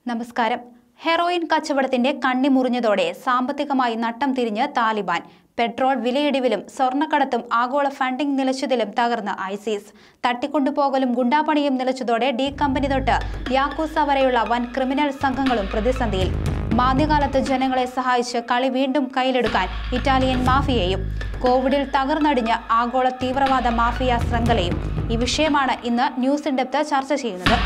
നമസ്കാരം. ഹെറോയിൻ കച്ചവടത്തിന്റെ കണ്ണിമുറിഞ്ഞതോടെ സാമ്പത്തികമായി നട്ടം തിരിഞ്ഞ് താലിബാൻ. പെട്രോൾ വിലയിടിവിലും സ്വർണ്ണക്കടത്തും ആഗോള ഫണ്ടിംഗ് നിലച്ചതിലും തകർന്ന ഐസിസ്. തട്ടിക്കൊണ്ടുപോകലും ഗുണ്ടാപ്പണിയും നിലച്ചതോടെ ഡി കമ്പനി തൊട്ട് യാക്കൂസ വരെയുള്ള വൻ ക്രിമിനൽ സംഘങ്ങളും പ്രതിസന്ധിയിൽ. മാന്ദ്യകാലത്ത് ജനങ്ങളെ സഹായിച്ച് കളി വീണ്ടും കയ്യിലെടുക്കാൻ ഇറ്റാലിയൻ മാഫിയയും. കോവിഡിൽ തകർന്നടിഞ്ഞ ആഗോള തീവ്രവാദ മാഫിയ ശൃംഖലയും. ഈ വിഷയമാണ് ഇന്ന് ന്യൂസ് ഇൻ ഡെപ്ത് ചർച്ച ചെയ്യുന്നത്.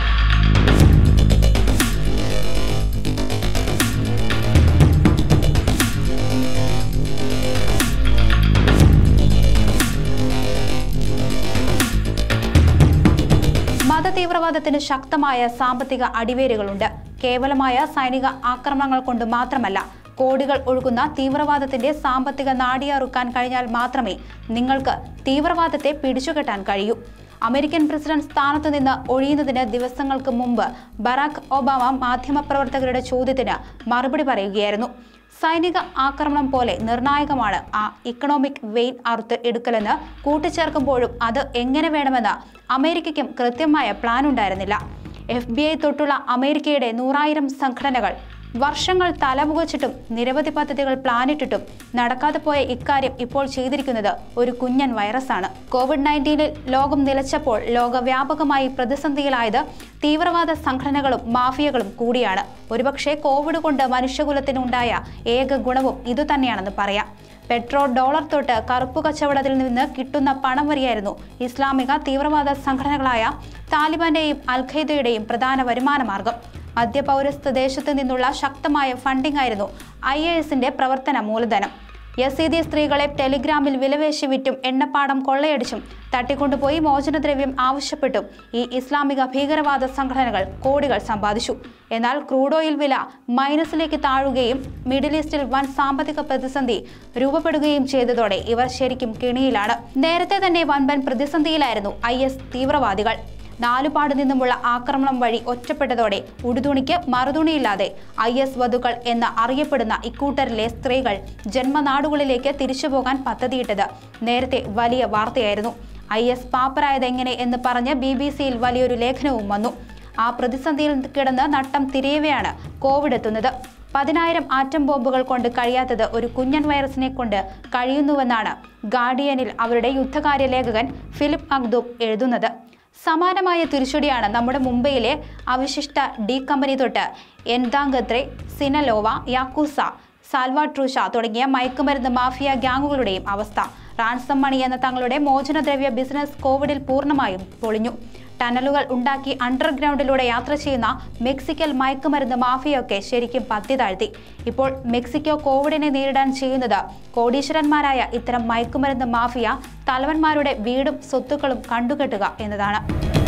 മതതീവ്രവാദത്തിന് ശക്തമായ സാമ്പത്തിക അടിവേരുകളുണ്ട്. കേവലമായ സൈനിക ആക്രമണങ്ങൾ കൊണ്ട് മാത്രമല്ല, കോടികൾ ഒഴുകുന്ന തീവ്രവാദത്തിന്റെ സാമ്പത്തിക നാടിയറുക്കാൻ കഴിഞ്ഞാൽ മാത്രമേ നിങ്ങൾക്ക് തീവ്രവാദത്തെ പിടിച്ചുകെട്ടാൻ കഴിയൂ. അമേരിക്കൻ പ്രസിഡന്റ് സ്ഥാനത്തു നിന്ന് ഒഴിയുന്നതിന് ദിവസങ്ങൾക്ക് മുമ്പ് ബറാക് ഒബാമ മാധ്യമപ്രവർത്തകരുടെ ചോദ്യത്തിന് മറുപടി പറയുകയായിരുന്നു. സൈനിക ആക്രമണം പോലെ നിർണായകമാണ് ആ ഇക്കണോമിക് വെയിൻ അറുത്ത് എടുക്കലെന്ന് കൂട്ടിച്ചേർക്കുമ്പോഴും അത് എങ്ങനെ വേണമെന്ന് അമേരിക്കയ്ക്കും കൃത്യമായ പ്ലാൻ ഉണ്ടായിരുന്നില്ല. FBI തൊട്ടുള്ള അമേരിക്കയുടെ 100,000 സംഘടനകൾ വർഷങ്ങൾ തലമുകച്ചിട്ടും നിരവധി പദ്ധതികൾ പ്ലാനിട്ടിട്ടും നടക്കാതെ പോയ ഇക്കാര്യം ഇപ്പോൾ ചെയ്തിരിക്കുന്നത് ഒരു കുഞ്ഞൻ വൈറസാണ്. COVID-19 ലോകം നിലച്ചപ്പോൾ ലോകവ്യാപകമായി പ്രതിസന്ധിയിലായത് തീവ്രവാദ സംഘടനകളും മാഫിയകളും കൂടിയാണ്. ഒരുപക്ഷെ കോവിഡ് കൊണ്ട് മനുഷ്യകുലത്തിനുണ്ടായ ഏക ഗുണവും ഇതുതന്നെയാണെന്ന് പറയാം. പെട്രോൾ, ഡോളർ തൊട്ട് കറുപ്പു കച്ചവടത്തിൽ നിന്ന് കിട്ടുന്ന പണം വരെയായിരുന്നു ഇസ്ലാമിക തീവ്രവാദ സംഘടനകളായ താലിബാന്റെയും അൽ ഖയ്ദയുടെയും പ്രധാന വരുമാന മാർഗം. മധ്യപൗരസ്ത്യ ദേശത്തു നിന്നുള്ള ശക്തമായ ഫണ്ടിംഗ് ആയിരുന്നു IASന്റെ പ്രവർത്തന മൂലധനം. യസീദി സ്ത്രീകളെ ടെലിഗ്രാമിൽ വിലവേശി വിറ്റും എണ്ണപ്പാടം കൊള്ളയടിച്ചും തട്ടിക്കൊണ്ടുപോയി മോചനദ്രവ്യം ആവശ്യപ്പെട്ടും ഈ ഇസ്ലാമിക ഭീകരവാദ സംഘടനകൾ കോടികൾ സമ്പാദിച്ചു. എന്നാൽ ക്രൂഡ് ഓയിൽ വില മൈനസിലേക്ക് താഴുകയും മിഡിൽ ഈസ്റ്റിൽ വൻ സാമ്പത്തിക പ്രതിസന്ധി രൂപപ്പെടുകയും ചെയ്തതോടെ ഇവർ ശരിക്കും കെണിയിലാണ്. നേരത്തെ തന്നെ വൻപൻ പ്രതിസന്ധിയിലായിരുന്നു IS തീവ്രവാദികൾ. നാലുപാടു നിന്നുമുള്ള ആക്രമണം വഴി ഒറ്റപ്പെട്ടതോടെ ഉടുതുണിക്ക് മറുതുണിയില്ലാതെ IS വധുക്കൾ എന്ന് അറിയപ്പെടുന്ന ഇക്കൂട്ടരിലെ സ്ത്രീകൾ ജന്മനാടുകളിലേക്ക് തിരിച്ചുപോകാൻ പദ്ധതിയിട്ടത് നേരത്തെ വലിയ വാർത്തയായിരുന്നു. IS പാപ്പരായതെങ്ങനെ എന്ന് പറഞ്ഞ് BBC-യിൽ വലിയൊരു ലേഖനവും വന്നു. ആ പ്രതിസന്ധിയിൽ കിടന്ന് നട്ടം തിരിയവെയാണ് കോവിഡ് എത്തുന്നത്. 10,000 ആറ്റം ബോംബുകൾ കൊണ്ട് കഴിയാത്തത് ഒരു കുഞ്ഞൻ വൈറസിനെ കൊണ്ട് കഴിയുന്നുവെന്നാണ് ഗാർഡിയനിൽ അവരുടെ യുദ്ധകാര്യ ലേഖകൻ ഫിലിപ്പ് അഗ്ദൂബ് എഴുതുന്നത്. സമാനമായ തിരിച്ചടിയാണ് നമ്മുടെ മുംബൈയിലെ അവശിഷ്ട ഡി കമ്പനി തൊട്ട് എൻദാംഗത്രെ, സിനലോവ, യാക്കൂസ, സാൽവാട്രൂഷ തുടങ്ങിയ മയക്കുമരുന്ന് മാഫിയ ഗ്യാങ്ങുകളുടെയും അവസ്ഥ. റാൻസം മണി എന്ന തങ്ങളുടെ മോചനദ്രവ്യ ബിസിനസ് കോവിഡിൽ പൂർണ്ണമായും പൊളിഞ്ഞു. ടണലുകൾ ഉണ്ടാക്കി അണ്ടർഗ്രൗണ്ടിലൂടെ യാത്ര ചെയ്യുന്ന മെക്സിക്കൽ മയക്കുമരുന്ന് മാഫിയൊക്കെ ശരിക്കും പത്തി താഴ്ത്തി. ഇപ്പോൾ മെക്സിക്കോ കോവിഡിനെ നേരിടാൻ ചെയ്യുന്നത് കോടീശ്വരന്മാരായ ഇത്തരം മയക്കുമരുന്ന് മാഫിയ തലവന്മാരുടെ വീടും സ്വത്തുക്കളും കണ്ടുകെട്ടുക എന്നതാണ്.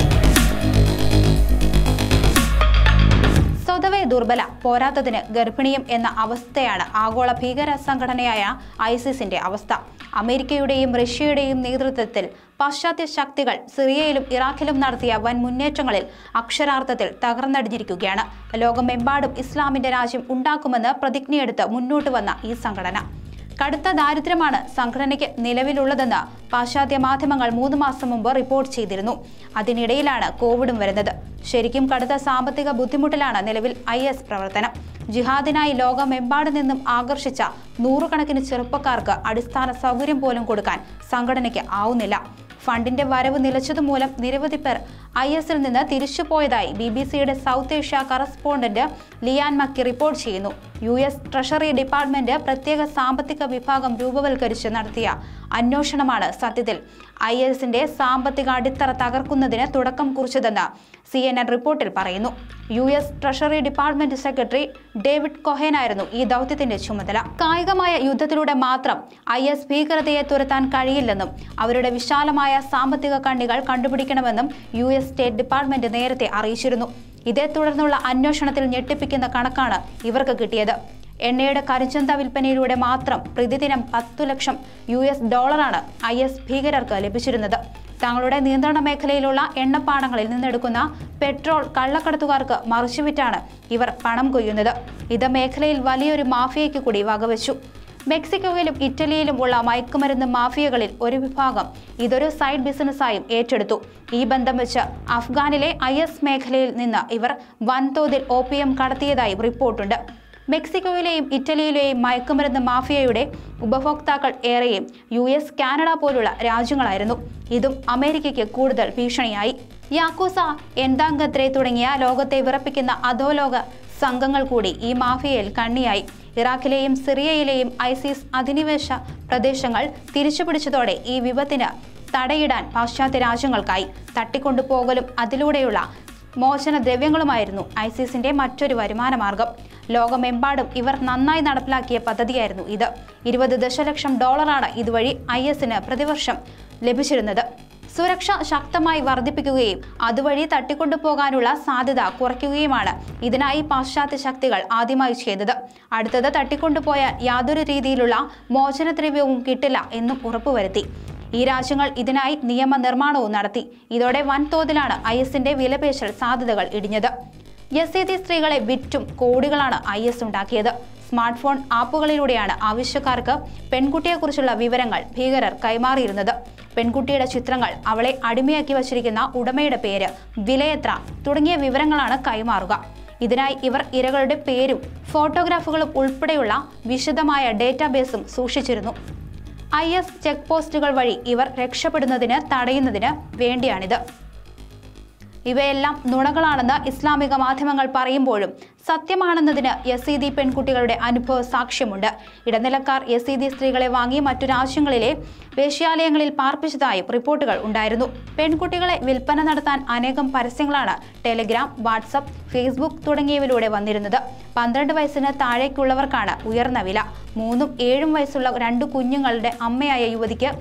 സ്വതവേ ദുർബല, പോരാത്തതിന് ഗർഭിണിയും എന്ന അവസ്ഥയാണ് ആഗോള ഭീകര സംഘടനയായ ISISന്റെ അവസ്ഥ. അമേരിക്കയുടെയും റഷ്യയുടെയും നേതൃത്വത്തിൽ പാശ്ചാത്യ ശക്തികൾ സിറിയയിലും ഇറാഖിലും നടത്തിയ വൻ മുന്നേറ്റങ്ങളിൽ അക്ഷരാർത്ഥത്തിൽ തകർന്നടിഞ്ഞിരിക്കുകയാണ്. ലോകമെമ്പാടും ഇസ്ലാമിന്റെ രാജ്യം ഉണ്ടാക്കുമെന്ന് പ്രതിജ്ഞയെടുത്ത് മുന്നോട്ട് വന്ന ഈ സംഘടന കടുത്ത ദാരിദ്ര്യമാണ് സംഘടനയ്ക്ക് നിലവിലുള്ളതെന്ന് പാശ്ചാത്യ മാധ്യമങ്ങൾ 3 മാസം മുമ്പ് റിപ്പോർട്ട് ചെയ്തിരുന്നു. അതിനിടയിലാണ് കോവിഡും വരുന്നത്. ശരിക്കും കടുത്ത സാമ്പത്തിക ബുദ്ധിമുട്ടിലാണ് നിലവിൽ IS പ്രവർത്തനം. ജിഹാദിനായി ലോകമെമ്പാടു നിന്നും ആകർഷിച്ച നൂറുകണക്കിന് ചെറുപ്പക്കാർക്ക് അടിസ്ഥാന സൗകര്യം പോലും കൊടുക്കാൻ സംഘടനയ്ക്ക് ആവുന്നില്ല. ഫണ്ടിന്റെ വരവ് നിലച്ചതുമൂലം നിരവധി പേർ ISൽ നിന്ന് തിരിച്ചുപോയതായി BBCയുടെ സൗത്ത് ഏഷ്യ കറസ്പോണ്ടന്റ് ലിയാൻ മക്കി റിപ്പോർട്ട് ചെയ്യുന്നു. US ട്രഷറി ഡിപ്പാർട്ട്മെന്റ് പ്രത്യേക സാമ്പത്തിക വിഭാഗം രൂപവൽക്കരിച്ച് നടത്തിയ അന്വേഷണമാണ് സത്യത്തിൽ ISന്റെ സാമ്പത്തിക അടിത്തറ തകർക്കുന്നതിന് തുടക്കം കുറിച്ചതെന്ന് CNN റിപ്പോർട്ടിൽ പറയുന്നു. US treasury department secretary David കൊഹേനായിരുന്നു ഈ ദൗത്യത്തിന്റെ ചുമതല. കായികമായ യുദ്ധത്തിലൂടെ മാത്രം IS ഭീകരതയെ തുരത്താൻ കഴിയില്ലെന്നും അവരുടെ വിശാലമായ സാമ്പത്തിക കണ്ണികൾ കണ്ടുപിടിക്കണമെന്നും US സ്റ്റേറ്റ് ഡിപ്പാർട്ട്മെന്റ് നേരത്തെ അറിയിച്ചിരുന്നു. ഇതേ തുടർന്നുള്ള അന്വേഷണത്തിൽ ഞെട്ടിപ്പിക്കുന്ന കണക്കാണ് ഇവർക്ക് കിട്ടിയത്. എണ്ണയുടെ കരിഞ്ചന്ത വിൽപ്പനയിലൂടെ മാത്രം പ്രതിദിനം 10 ലക്ഷം US ഡോളറാണ് IS ഭീകരർക്ക് ലഭിച്ചിരുന്നത്. തങ്ങളുടെ നിയന്ത്രണ മേഖലയിലുള്ള എണ്ണപ്പാടങ്ങളിൽ നിന്നെടുക്കുന്ന പെട്രോൾ കള്ളക്കടത്തുകാർക്ക് മറിച്ചുവിറ്റാണ് ഇവർ പണം കൊയ്യുന്നത്. ഇത് മേഖലയിൽ വലിയൊരു മാഫിയയ്ക്ക് കൂടി വകവെച്ചു. മെക്സിക്കോയിലും ഇറ്റലിയിലും ഉള്ള മയക്കുമരുന്ന് മാഫിയകളിൽ ഒരു വിഭാഗം ഇതൊരു സൈഡ് ബിസിനസ്സായും ഏറ്റെടുത്തു. ഈ ബന്ധം വെച്ച് അഫ്ഗാനിലെ IS മേഖലയിൽ നിന്ന് ഇവർ വൻതോതിൽ ഓപ്പിയം കടത്തിയതായി റിപ്പോർട്ടുണ്ട്. മെക്സിക്കോയിലെയും ഇറ്റലിയിലെയും മയക്കുമരുന്ന് മാഫിയയുടെ ഉപഭോക്താക്കൾ ഏറെയും US, കാനഡ പോലുള്ള രാജ്യങ്ങളായിരുന്നു. ഇതും അമേരിക്കയ്ക്ക് കൂടുതൽ ഭീഷണിയായി. യാക്കൂസ, എൻഡാങ്കത്രെ തുടങ്ങിയ ലോകത്തെ വിറപ്പിക്കുന്ന അധോലോക സംഘങ്ങൾ കൂടി ഈ മാഫിയയിൽ കണ്ണിയായി. ഇറാഖിലെയും സിറിയയിലെയും ISIS അധിനിവേശ പ്രദേശങ്ങൾ തിരിച്ചുപിടിച്ചതോടെ ഈ വിപത്തിന് തടയിടാൻ പാശ്ചാത്യ രാജ്യങ്ങൾക്കായി. തട്ടിക്കൊണ്ടുപോകലും അതിലൂടെയുള്ള മോചന ദ്രവ്യങ്ങളുമായിരുന്നു ISISന്റെ മറ്റൊരു വരുമാന മാർഗം. ലോകമെമ്പാടും ഇവർ നന്നായി നടപ്പിലാക്കിയ പദ്ധതിയായിരുന്നു ഇത്. $20 ദശലക്ഷം ഇതുവഴി ISന് പ്രതിവർഷം ലഭിച്ചിരുന്നത്. സുരക്ഷ ശക്തമായി വർദ്ധിപ്പിക്കുകയും അതുവഴി തട്ടിക്കൊണ്ടുപോകാനുള്ള സാധ്യത കുറയ്ക്കുകയുമാണ് ഇതിനായി പാശ്ചാത്യ ശക്തികൾ ആദ്യമായി ചെയ്തത്. അടുത്തത് തട്ടിക്കൊണ്ടുപോയാൽ യാതൊരു രീതിയിലുള്ള മോചനദ്രവ്യവും കിട്ടില്ല എന്നും ഉറപ്പുവരുത്തി. ഈ രാജ്യങ്ങൾ ഇതിനായി നിയമനിർമ്മാണവും നടത്തി. ഇതോടെ വൻതോതിലാണ് ISന്റെ വിലപേശൽ സാധ്യതകൾ ഇടിഞ്ഞത്. യസീദി സ്ത്രീകളെ വിറ്റും കോടികളാണ് IS ഉണ്ടാക്കിയത്. സ്മാർട്ട് ഫോൺ ആപ്പുകളിലൂടെയാണ് ആവശ്യക്കാർക്ക് പെൺകുട്ടിയെക്കുറിച്ചുള്ള വിവരങ്ങൾ ഭീകരർ കൈമാറിയിരുന്നത്. പെൺകുട്ടിയുടെ ചിത്രങ്ങൾ, അവളെ അടിമയാക്കി വച്ചിരിക്കുന്ന ഉടമയുടെ പേര്, വിലയെത്ര തുടങ്ങിയ വിവരങ്ങളാണ് കൈമാറുക. ഇതിനായി ഇവർ ഇരകളുടെ പേരും ഫോട്ടോഗ്രാഫുകളും ഉൾപ്പെടെയുള്ള വിശദമായ ഡേറ്റാബേസും സൂക്ഷിച്ചിരുന്നു. IS ചെക്ക് പോസ്റ്റുകൾ വഴി ഇവർ രക്ഷപ്പെടുന്നതിന് തടയുന്നതിന് വേണ്ടിയാണിത്. ഇവയെല്ലാം നുണകളാണെന്ന് ഇസ്ലാമിക മാധ്യമങ്ങൾ പറയുമ്പോഴും സത്യമാണെന്നതിന് യസീദി പെൺകുട്ടികളുടെ അനുഭവ സാക്ഷ്യമുണ്ട്. ഇടനിലക്കാർ യസീദി സ്ത്രീകളെ വാങ്ങി മറ്റു രാജ്യങ്ങളിലെ വേശ്യാലയങ്ങളിൽ പാർപ്പിച്ചതായും റിപ്പോർട്ടുകൾ ഉണ്ടായിരുന്നു. പെൺകുട്ടികളെ വിൽപ്പന നടത്താൻ അനേകം പരസ്യങ്ങളാണ് ടെലിഗ്രാം, വാട്സപ്പ്, ഫേസ്ബുക്ക് തുടങ്ങിയവയിലൂടെ വന്നിരുന്നത്. 12 വയസ്സിന് താഴേക്കുള്ളവർക്കാണ് ഉയർന്ന വില. 3ഉം 7ഉം വയസ്സുള്ള 2 കുഞ്ഞുങ്ങളുടെ അമ്മയായ യുവതിക്ക്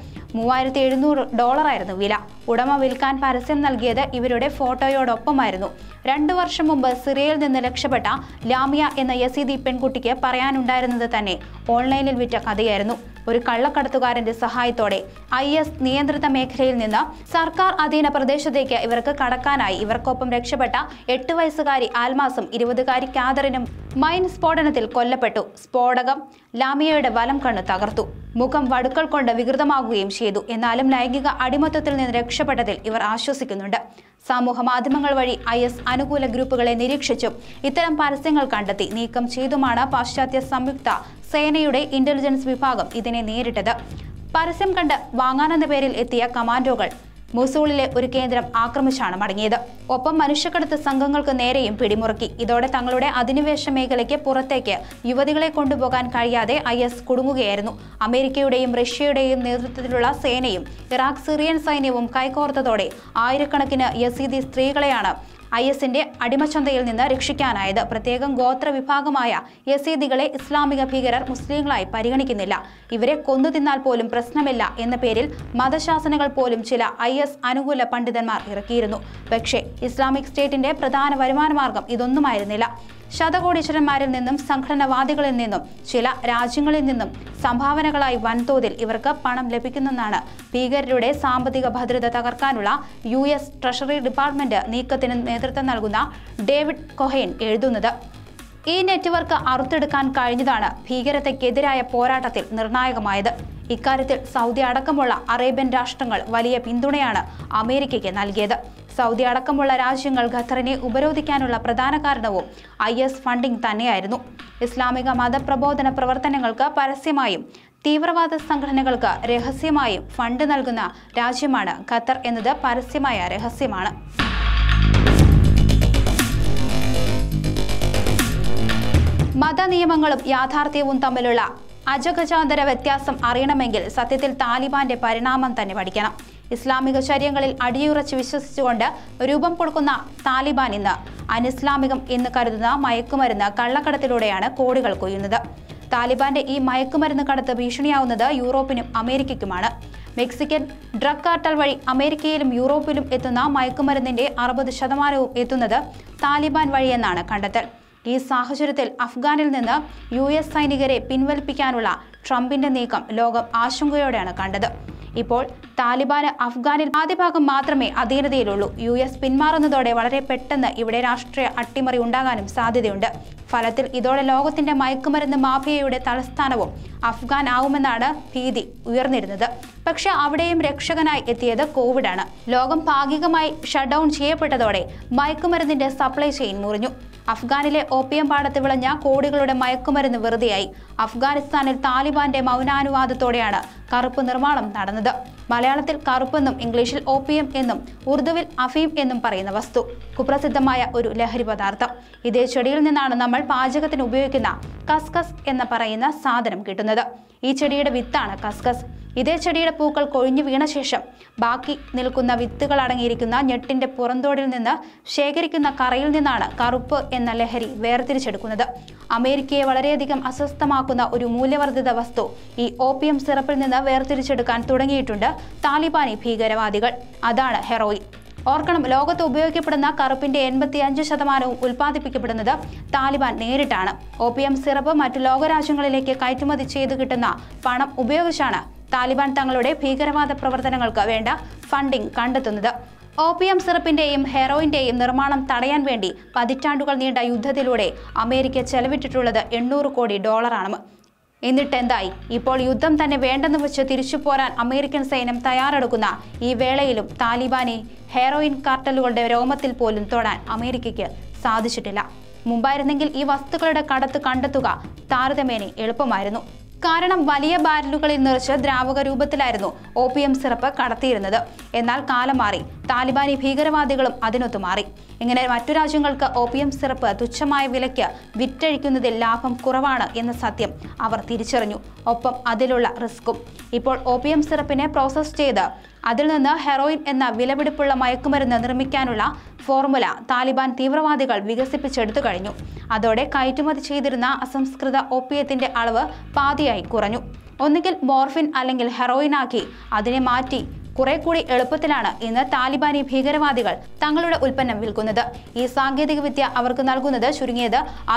$3700 വില. ഉടമ വിൽക്കാൻ പരസ്യം നൽകിയത് ഇവരുടെ ഫോട്ടോയോടൊപ്പമായിരുന്നു. 2 വർഷം മുമ്പ് സിറിയയിൽ നിന്ന് രക്ഷപ്പെട്ട ലാമിയ എന്ന യസീദി പെൺകുട്ടിക്ക് പറയാനുണ്ടായിരുന്നത് തന്നെ ഓൺലൈനിൽ വിറ്റ കഥയായിരുന്നു. ഒരു കള്ളക്കടത്തുകാരന്റെ സഹായത്തോടെ IS നിയന്ത്രിത മേഖലയിൽ നിന്ന് സർക്കാർ അധീന പ്രദേശത്തേക്ക് ഇവർക്ക് കടക്കാനായി. ഇവർക്കൊപ്പം രക്ഷപ്പെട്ട 8 വയസ്സുകാരി ആൽമാസും 20കാരി കാതറിനും മൈൻ സ്ഫോടനത്തിൽ കൊല്ലപ്പെട്ടു. സ്ഫോടകം ലാമിയയുടെ വലം കണ്ണ് തകർത്തു. മുഖം വടുക്കൾ കൊണ്ട് വികൃതമാകുകയും ചെയ്തു. എന്നാലും ലൈംഗിക അടിമത്തത്തിൽ നിന്ന് രക്ഷപ്പെട്ടതിൽ ഇവർ ആശ്വസിക്കുന്നുണ്ട്. സമൂഹ മാധ്യമങ്ങൾ വഴി IS അനുകൂല ഗ്രൂപ്പുകളെ നിരീക്ഷിച്ചും ഇത്തരം പരസ്യങ്ങൾ കണ്ടെത്തി നീക്കം ചെയ്തുമാണ് പാശ്ചാത്യ സംയുക്ത സേനയുടെ ഇന്റലിജൻസ് വിഭാഗം ഇതിനെ നേരിട്ടത്. പരസ്യം കണ്ട് വാങ്ങാനെന്ന പേരിൽ എത്തിയ കമാൻഡോകൾ മൊസൂളിലെ ഒരു കേന്ദ്രം ആക്രമിച്ചാണ് മടങ്ങിയത്. ഒപ്പം മനുഷ്യക്കടത്ത് സംഘങ്ങൾക്ക് നേരെയും പിടിമുറുക്കി. ഇതോടെ തങ്ങളുടെ അധിനിവേശ മേഖലയ്ക്ക് പുറത്തേക്ക് യുവതികളെ കൊണ്ടുപോകാൻ കഴിയാതെ IS കുടുങ്ങുകയായിരുന്നു. അമേരിക്കയുടെയും റഷ്യയുടെയും നേതൃത്വത്തിലുള്ള സേനയും ഇറാഖ് സിറിയൻ സൈന്യവും കൈകോർത്തതോടെ ആയിരക്കണക്കിന് യസീദി സ്ത്രീകളെയാണ് ISന്റെ അടിമച്ചന്തയിൽ നിന്ന് രക്ഷിക്കാനായത്. പ്രത്യേകം ഗോത്ര വിഭാഗമായ യസീദികളെ ഇസ്ലാമിക ഭീകരർ മുസ്ലിങ്ങളായി പരിഗണിക്കുന്നില്ല. ഇവരെ കൊന്നു തിന്നാൽ പോലും പ്രശ്നമില്ല എന്ന പേരിൽ മതശാസനകൾ പോലും ചില IS അനുകൂല പണ്ഡിതന്മാർ ഇറക്കിയിരുന്നു. പക്ഷേ ഇസ്ലാമിക് സ്റ്റേറ്റിന്റെ പ്രധാന വരുമാന മാർഗം ഇതൊന്നുമായിരുന്നില്ല. ശതകോടീശ്വരന്മാരിൽ നിന്നും സംഘടനവാദികളിൽ നിന്നും ചില രാജ്യങ്ങളിൽ നിന്നും സംഭാവനകളായി വൻതോതിൽ ഇവർക്ക് പണം ലഭിക്കുന്നെന്നാണ് ഭീകരരുടെ സാമ്പത്തിക ഭദ്രത തകർക്കാനുള്ള US ട്രഷറി ഡിപ്പാർട്ട്മെന്റ് നീക്കത്തിന് നേതൃത്വം നൽകുന്ന ഡേവിഡ് കൊഹെൻ എഴുതുന്നത്. ഈ നെറ്റ്വർക്ക് അറുത്തെടുക്കാൻ കഴിഞ്ഞതാണ് ഭീകരതയ്ക്കെതിരായ പോരാട്ടത്തിൽ നിർണായകമായത്. ഇക്കാര്യത്തിൽ സൗദി അടക്കമുള്ള അറേബ്യൻ രാഷ്ട്രങ്ങൾ വലിയ പിന്തുണയാണ് അമേരിക്കയ്ക്ക് നൽകിയത്. സൗദി അടക്കമുള്ള രാജ്യങ്ങൾ ഖത്തറിനെ ഉപരോധിക്കാനുള്ള പ്രധാന കാരണവും IS ഫണ്ടിംഗ് തന്നെയായിരുന്നു. ഇസ്ലാമിക മതപ്രബോധന പ്രവർത്തനങ്ങൾക്ക് പരസ്യമായും തീവ്രവാദ സംഘടനകൾക്ക് രഹസ്യമായും ഫണ്ട് നൽകുന്ന രാജ്യമാണ് ഖത്തർ എന്നത് പരസ്യമായ രഹസ്യമാണ്. മതനിയമങ്ങളും യാഥാർത്ഥ്യവും തമ്മിലുള്ള അജഗജാന്തര വ്യത്യാസം അറിയണമെങ്കിൽ സത്യത്തിൽ താലിബാന്റെ പരിണാമം തന്നെ പഠിക്കണം. ഇസ്ലാമിക ചര്യങ്ങളിൽ അടിയുറച്ച് വിശ്വസിച്ചുകൊണ്ട് രൂപം കൊടുക്കുന്ന താലിബാൻ ഇന്ന് അനിസ്ലാമികം എന്ന് കരുതുന്ന മയക്കുമരുന്ന് കള്ളക്കടത്തിലൂടെയാണ് കോടികൾ കൊയ്യുന്നത്. താലിബാന്റെ ഈ മയക്കുമരുന്ന് കടത്ത് ഭീഷണിയാവുന്നത് യൂറോപ്പിനും അമേരിക്കയ്ക്കുമാണ്. മെക്സിക്കൻ ഡ്രഗ് കാർട്ടൽ വഴി അമേരിക്കയിലും യൂറോപ്പിലും എത്തുന്ന മയക്കുമരുന്നിന്റെ 60% എത്തുന്നത് താലിബാൻ വഴിയെന്നാണ് കണ്ടെത്തൽ. ഈ സാഹചര്യത്തിൽ അഫ്ഗാനിൽ നിന്ന് US സൈനികരെ പിൻവലിപ്പിക്കാനുള്ള ട്രംപിന്റെ നീക്കം ലോകം ആശങ്കയോടെയാണ് കണ്ടത്. ഇപ്പോൾ താലിബാന് അഫ്ഗാനിൽ ആദ്യ ഭാഗം മാത്രമേ അധീനതയിലുള്ളൂ. US പിന്മാറുന്നതോടെ വളരെ പെട്ടെന്ന് ഇവിടെ രാഷ്ട്രീയ അട്ടിമറി ഉണ്ടാകാനും സാധ്യതയുണ്ട്. ഫലത്തിൽ ഇതോടെ ലോകത്തിന്റെ മയക്കുമരുന്ന് മാഫിയയുടെ തലസ്ഥാനവും അഫ്ഗാൻ ആവുമെന്നാണ് ഭീതി ഉയർന്നിരുന്നത്. പക്ഷെ അവിടെയും രക്ഷകനായി എത്തിയത് കോവിഡാണ്. ലോകം ഭാഗികമായി ഷട്ട് ഡൗൺ ചെയ്യപ്പെട്ടതോടെ മയക്കുമരുന്നിന്റെ സപ്ലൈ ചെയിൻ മുറിഞ്ഞു. അഫ്ഗാനിലെ ഓപ്പിയം പാടത്ത് വിളഞ്ഞ കോടികളുടെ മയക്കുമരുന്ന് വെറുതെയായി. അഫ്ഗാനിസ്ഥാനിൽ താലിബാന്റെ മൗനാനുവാദത്തോടെയാണ് കറുപ്പ് നിർമ്മാണം നടന്നത്. മലയാളത്തിൽ കറുപ്പെന്നും ഇംഗ്ലീഷിൽ ഓപ്പിയം എന്നും ഉറുദുവിൽ അഫീം എന്നും പറയുന്ന വസ്തു, കുപ്രസിദ്ധമായ ഒരു ലഹരി പദാർത്ഥം. ഇതേ ചെടിയിൽ നിന്നാണ് നമ്മൾ പാചകത്തിന് ഉപയോഗിക്കുന്ന കസ്കസ് എന്ന് പറയുന്ന സാധനം കിട്ടുന്നത്. ഈ ചെടിയുടെ വിത്താണ് കസ്കസ്. ഇതേ ചെടിയുടെ പൂക്കൾ കൊഴിഞ്ഞു വീണ ശേഷം ബാക്കി നിൽക്കുന്ന വിത്തുകൾ അടങ്ങിയിരിക്കുന്ന ഞെട്ടിന്റെ പുറന്തോടിൽ നിന്ന് ശേഖരിക്കുന്ന കറയിൽ നിന്നാണ് കറുപ്പ് എന്ന ലഹരി വേർതിരിച്ചെടുക്കുന്നത്. അമേരിക്കയെ വളരെയധികം അസ്വസ്ഥമാക്കുന്ന ഒരു മൂല്യവർദ്ധിത വസ്തു ഈ ഓപ്പിയം സിറപ്പിൽ നിന്ന് വേർതിരിച്ചെടുക്കാൻ തുടങ്ങിയിട്ടുണ്ട് താലിബാനി ഭീകരവാദികൾ. അതാണ് ഹെറോയിൻ. ഓർക്കണം, ലോകത്ത് ഉപയോഗിക്കപ്പെടുന്ന കറുപ്പിന്റെ 85% ഉൽപ്പാദിപ്പിക്കപ്പെടുന്നത് താലിബാൻ നേരിട്ടാണ്. ഓപ്പിയം സിറപ്പ് മറ്റു ലോകരാജ്യങ്ങളിലേക്ക് കയറ്റുമതി ചെയ്തു കിട്ടുന്ന പണം ഉപയോഗിച്ചാണ് താലിബാൻ തങ്ങളുടെ ഭീകരവാദ പ്രവർത്തനങ്ങൾക്ക് വേണ്ട ഫണ്ടിംഗ് കണ്ടെത്തുന്നത്. ഓപ്പിയം സിറപ്പിന്റെയും ഹെറോയിന്റെയും നിർമ്മാണം തടയാൻ വേണ്ടി പതിറ്റാണ്ടുകൾ നീണ്ട യുദ്ധത്തിലൂടെ അമേരിക്ക ചെലവിട്ടിട്ടുള്ളത് $800 കോടി. എന്നിട്ടെന്തായി? ഇപ്പോൾ യുദ്ധം തന്നെ വേണ്ടെന്ന് വെച്ച് തിരിച്ചു പോരാൻ അമേരിക്കൻ സൈന്യം തയ്യാറെടുക്കുന്ന ഈ വേളയിലും താലിബാനി ഹെറോയിൻ കാർട്ടലുകളുടെ രോമത്തിൽ പോലും തൊടാൻ അമേരിക്കയ്ക്ക് സാധിച്ചിട്ടില്ല. മുമ്പായിരുന്നെങ്കിൽ ഈ വസ്തുക്കളുടെ കടത്ത് കണ്ടെത്തുക താരതമ്യേന എളുപ്പമായിരുന്നു. കാരണം വലിയ ബാരലുകളിൽ നിറച്ച് ദ്രാവക രൂപത്തിലായിരുന്നു ഓപ്പിയം സിറപ്പ് കടത്തിയിരുന്നത്. എന്നാൽ കാലം മാറി. താലിബാനി ഭീകരവാദികളും അതിനൊത്തു മാറി. ഇങ്ങനെ മറ്റു രാജ്യങ്ങൾക്ക് ഓപ്പിയം സിറപ്പ് തുച്ഛമായ വിലയ്ക്ക് വിറ്റഴിക്കുന്നതിൽ ലാഭം കുറവാണ് എന്ന സത്യം അവർ തിരിച്ചറിഞ്ഞു. ഒപ്പം അതിലുള്ള റിസ്ക്കും. ഇപ്പോൾ ഓപ്പിയം സിറപ്പിനെ പ്രോസസ് ചെയ്ത് അതിൽ നിന്ന് ഹെറോയിൻ എന്ന വിലപിടിപ്പുള്ള മയക്കുമരുന്ന് നിർമ്മിക്കാനുള്ള ഫോർമുല താലിബാൻ തീവ്രവാദികൾ വികസിപ്പിച്ചെടുത്തു കഴിഞ്ഞു. അതോടെ കയറ്റുമതി ചെയ്തിരുന്ന അസംസ്കൃത ഓപ്പിയത്തിന്റെ അളവ് പാതിയായി കുറഞ്ഞു. ഒന്നുകിൽ മോർഫിൻ അല്ലെങ്കിൽ ഹെറോയിനാക്കി അതിനെ മാറ്റി കുറെ കൂടി എളുപ്പത്തിലാണ് ഇന്ന് താലിബാനി ഭീകരവാദികൾ തങ്ങളുടെ ഉൽപ്പന്നം വിൽക്കുന്നത്. ഈ സാങ്കേതികവിദ്യ അവർക്ക് നൽകുന്നത് ചുരുങ്ങിയത്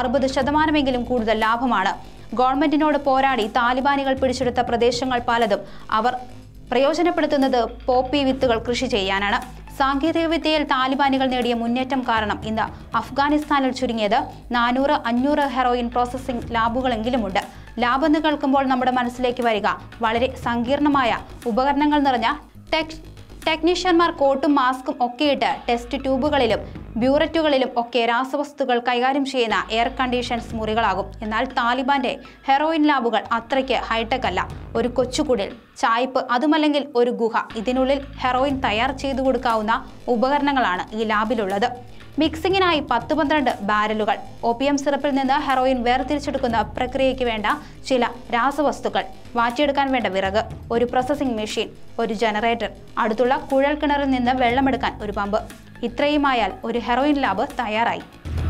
60% കൂടുതൽ ലാഭമാണ്. ഗവൺമെന്റിനോട് പോരാടി താലിബാനികൾ പിടിച്ചെടുത്ത പ്രദേശങ്ങൾ പലതും അവർ പ്രയോജനപ്പെടുത്തുന്നത് പോപ്പി വിത്തുകൾ കൃഷി ചെയ്യാനാണ്. സാങ്കേതികവിദ്യയിൽ താലിബാനികൾ നേടിയ മുന്നേറ്റം കാരണം ഇന്ന് അഫ്ഗാനിസ്ഥാനിൽ ചുരുങ്ങിയത് 400-500 ഹെറോയിൻ പ്രോസസ്സിംഗ് ലാബുകളെങ്കിലുമുണ്ട്. ലാബെന്ന് കേൾക്കുമ്പോൾ നമ്മുടെ മനസ്സിലേക്ക് വരിക വളരെ സങ്കീർണമായ ഉപകരണങ്ങൾ നിറഞ്ഞ ടെക്നീഷ്യന്മാർ കോട്ടും മാസ്കും ഒക്കെയിട്ട് ടെസ്റ്റ് ട്യൂബുകളിലും ബ്യൂററ്റുകളിലും ഒക്കെ രാസവസ്തുക്കൾ കൈകാര്യം ചെയ്യുന്ന എയർ കണ്ടീഷൻസ് മുറികളാകും. എന്നാൽ താലിബാന്റെ ഹെറോയിൻ ലാബുകൾ അത്രയ്ക്ക് ഹൈടെക് അല്ല. ഒരു കൊച്ചുകുടിൽ, ചായ്പ്, അതുമല്ലെങ്കിൽ ഒരു ഗുഹ, ഇതിനുള്ളിൽ ഹെറോയിൻ തയ്യാർ ചെയ്തു കൊടുക്കാവുന്ന ഉപകരണങ്ങളാണ് ഈ ലാബിലുള്ളത്. മിക്സിങ്ങിനായി 10-12 ബാരലുകൾ, ഓപ്പിയം സിറപ്പിൽ നിന്ന് ഹെറോയിൻ വേർതിരിച്ചെടുക്കുന്ന പ്രക്രിയയ്ക്ക് വേണ്ട ചില രാസവസ്തുക്കൾ, വാറ്റിയെടുക്കാൻ വേണ്ട വിറക്, ഒരു പ്രോസസ്സിംഗ് മെഷീൻ, ഒരു ജനറേറ്റർ, അടുത്തുള്ള കുഴൽ കിണറിൽ നിന്ന് വെള്ളമെടുക്കാൻ ഒരു പമ്പ്. ഇത്രയുമായാൽ ഒരു ഹെറോയിൻ ലാബ് തയ്യാറായി.